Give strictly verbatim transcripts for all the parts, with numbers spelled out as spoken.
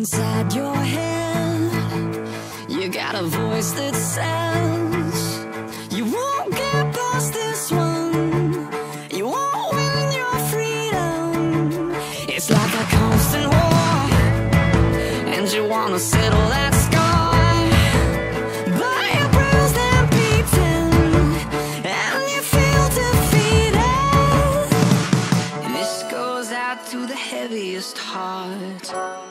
inside your head. You got a voice that says you won't get past this one. You won't win your freedom. It's like a constant war, and you wanna settle that score, but you're bruised and beaten, and you feel defeated. And this goes out to the heaviest heart.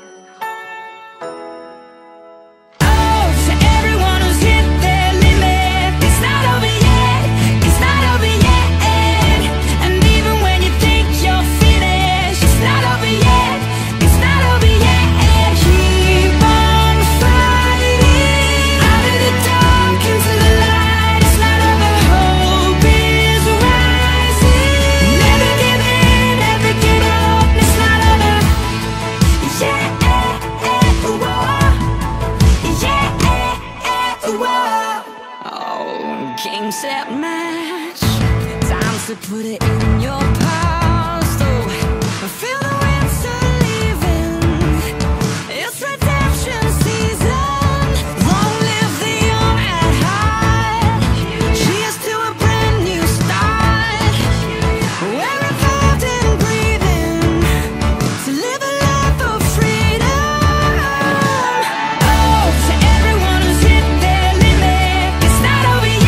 Game, set, match. Time to put it in your past. Oh, feel the winter leaving. It's redemption season. Long live the young at heart. Cheers to a brand new start. We're involved in breathing to live a life of freedom. Oh, to everyone who's hit their limit, it's not over yet.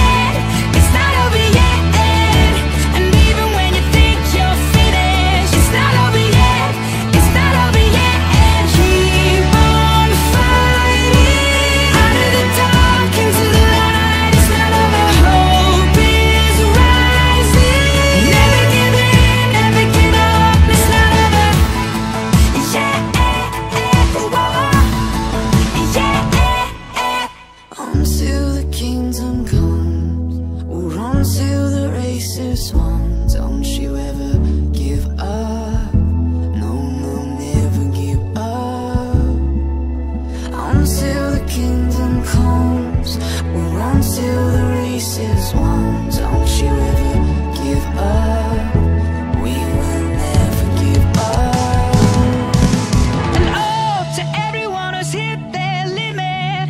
Until the kingdom comes, or until the race is won. Don't you ever give up. No, no, never give up. Until the kingdom comes, or until the race is won. Don't you ever give up. We will never give up. And oh, to everyone who's hit their limit,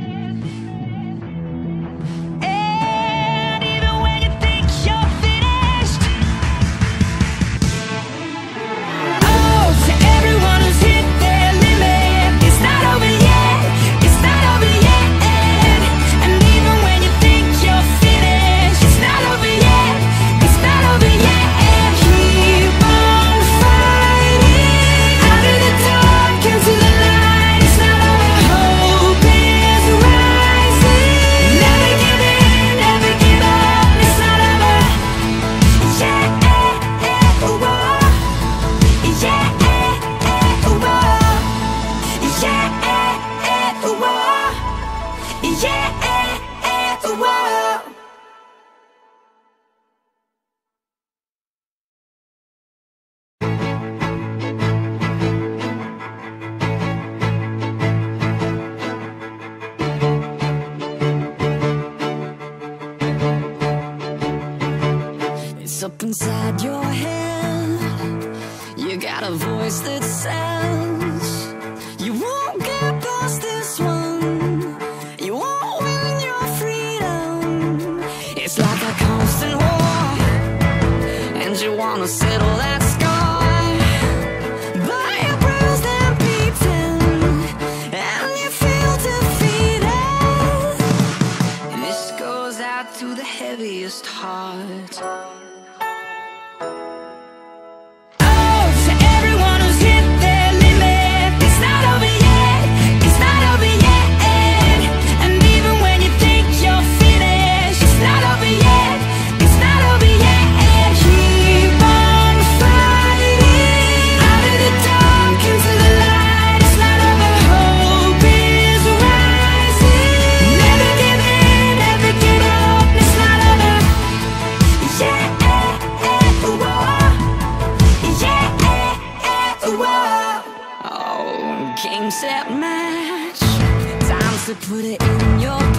and even when you think you're finished. Oh, to everyone who's hit their limit, it's not over yet, it's not over yet. And even when you think you're finished, it's not over yet, it's not over yet. Keep on fighting out of the dark into the light. It's not over, hope is rising. Never give in, never give up. It's not over. Yeah, oh, oh. Yeah, oh, oh. Yeah, oh, oh. Yeah, oh, oh. It's up inside your head. You got a voice that says you won't get past this one. You won't win your freedom. It's like a constant war, and you wanna settle that score, but you're bruised and beaten, and you feel defeated. And this goes out to the heaviest heart. Oh, to everyone who's hit their limit, it's not over yet, it's not over yet. And even when you think you're finished, it's not over yet, it's not over yet. Keep on fighting out of the dark into the light. It's not over, hope is rising. Never give in, never give up. It's not over. Yeah, oh, oh. Yeah, oh, oh. Game, set, match. Time to put it in your